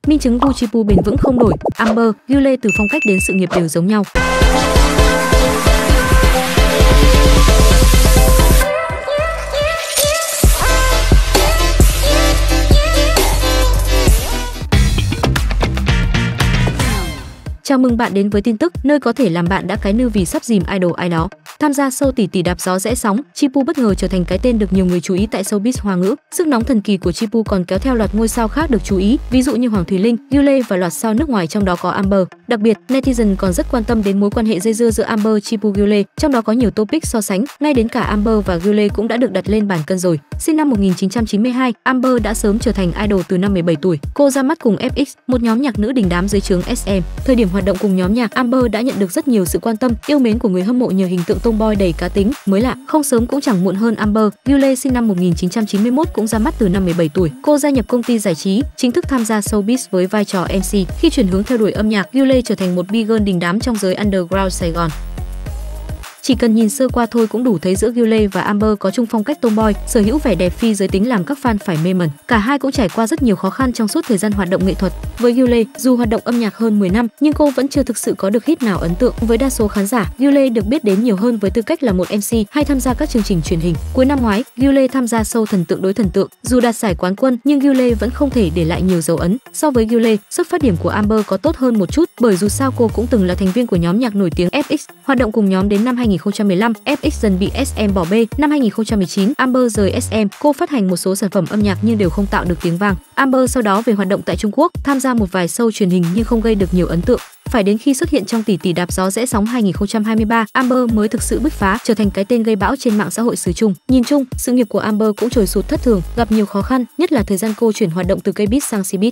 Minh chứng gu Chipu bền vững không đổi. Amber, Gyule từ phong cách đến sự nghiệp đều giống nhau. Chào mừng bạn đến với tin tức nơi có thể làm bạn đã cái nư vì sắp dìm idol ai đó. Tham gia show tỷ tỷ đạp gió rẽ sóng, Chipu bất ngờ trở thành cái tên được nhiều người chú ý tại showbiz Hoa ngữ. Sức nóng thần kỳ của Chipu còn kéo theo loạt ngôi sao khác được chú ý, ví dụ như Hoàng Thùy Linh, Gyule và loạt sao nước ngoài trong đó có Amber. Đặc biệt, netizen còn rất quan tâm đến mối quan hệ dây dưa giữa Amber, Chipu, Gyule, trong đó có nhiều topic so sánh, ngay đến cả Amber và Gyule cũng đã được đặt lên bàn cân rồi. Sinh năm 1992, Amber đã sớm trở thành idol từ năm 17 tuổi. Cô ra mắt cùng FX, một nhóm nhạc nữ đình đám dưới trướng SM. Thời điểm hoạt động cùng nhóm nhạc, Amber đã nhận được rất nhiều sự quan tâm, yêu mến của người hâm mộ nhờ hình tượng tomboy đầy cá tính, mới lạ, không sớm cũng chẳng muộn hơn Amber. Gyule sinh năm 1991 cũng ra mắt từ năm 17 tuổi. Cô gia nhập công ty giải trí, chính thức tham gia showbiz với vai trò MC. Khi chuyển hướng theo đuổi âm nhạc, Gyule trở thành một big girl đình đám trong giới underground Sài Gòn. Chỉ cần nhìn sơ qua thôi cũng đủ thấy giữa Gyule và Amber có chung phong cách tomboy, sở hữu vẻ đẹp phi giới tính làm các fan phải mê mẩn. Cả hai cũng trải qua rất nhiều khó khăn trong suốt thời gian hoạt động nghệ thuật. Với Gyule, dù hoạt động âm nhạc hơn 10 năm, nhưng cô vẫn chưa thực sự có được hit nào ấn tượng với đa số khán giả. Gyule được biết đến nhiều hơn với tư cách là một MC hay tham gia các chương trình truyền hình. Cuối năm ngoái, Gyule tham gia show Thần tượng đối thần tượng. Dù đạt giải quán quân, nhưng Gyule vẫn không thể để lại nhiều dấu ấn. So với Gyule, xuất phát điểm của Amber có tốt hơn một chút, bởi dù sao cô cũng từng là thành viên của nhóm nhạc nổi tiếng FX. Hoạt động cùng nhóm đến năm 2015, FX dần bị SM bỏ bê. Năm 2019, Amber rời SM, cô phát hành một số sản phẩm âm nhạc nhưng đều không tạo được tiếng vang. Amber sau đó về hoạt động tại Trung Quốc, tham gia một vài show truyền hình nhưng không gây được nhiều ấn tượng. Phải đến khi xuất hiện trong tỷ tỷ đạp gió rẽ sóng 2023, Amber mới thực sự bứt phá, trở thành cái tên gây bão trên mạng xã hội xứ Trung. Nhìn chung, sự nghiệp của Amber cũng trồi sụt thất thường, gặp nhiều khó khăn, nhất là thời gian cô chuyển hoạt động từ K-Biz sang C-Biz.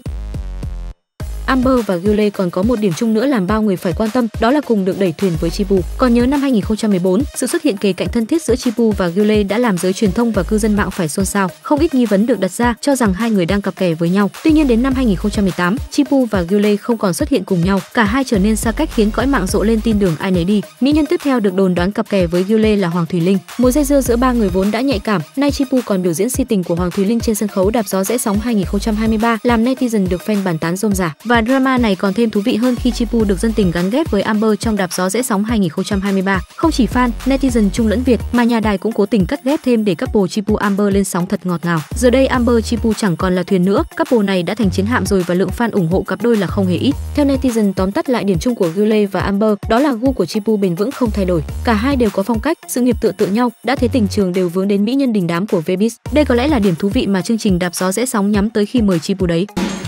Amber và Gyule còn có một điểm chung nữa làm bao người phải quan tâm, đó là cùng được đẩy thuyền với Chipu. Còn nhớ năm 2014, sự xuất hiện kề cạnh thân thiết giữa Chipu và Gyule đã làm giới truyền thông và cư dân mạng phải xôn xao. Không ít nghi vấn được đặt ra cho rằng hai người đang cặp kè với nhau. Tuy nhiên đến năm 2018, Chipu và Gyule không còn xuất hiện cùng nhau, cả hai trở nên xa cách khiến cõi mạng rộ lên tin đồn ai nấy đi. Mỹ nhân tiếp theo được đồn đoán cặp kè với Gyule là Hoàng Thùy Linh. Mối dây dưa giữa ba người vốn đã nhạy cảm, nay Chipu còn biểu diễn si tình của Hoàng Thùy Linh trên sân khấu đạp gió rẽ sóng 2023, làm netizen được fan bàn tán rôm rả. Và drama này còn thêm thú vị hơn khi Chipu được dân tình gắn ghép với Amber trong đạp gió rẽ sóng 2023. Không chỉ fan, netizen Trung lẫn Việt mà nhà đài cũng cố tình cắt ghép thêm để couple Chipu Amber lên sóng thật ngọt ngào. Giờ đây Amber Chipu chẳng còn là thuyền nữa, couple này đã thành chiến hạm rồi và lượng fan ủng hộ cặp đôi là không hề ít. Theo netizen tóm tắt lại điểm chung của Gyule và Amber, đó là gu của Chipu bền vững không thay đổi. Cả hai đều có phong cách, sự nghiệp tựa nhau, đã thế tình trường đều vướng đến mỹ nhân đình đám của V-Biz. Đây có lẽ là điểm thú vị mà chương trình đạp gió rẽ sóng nhắm tới khi mời Chipu đấy.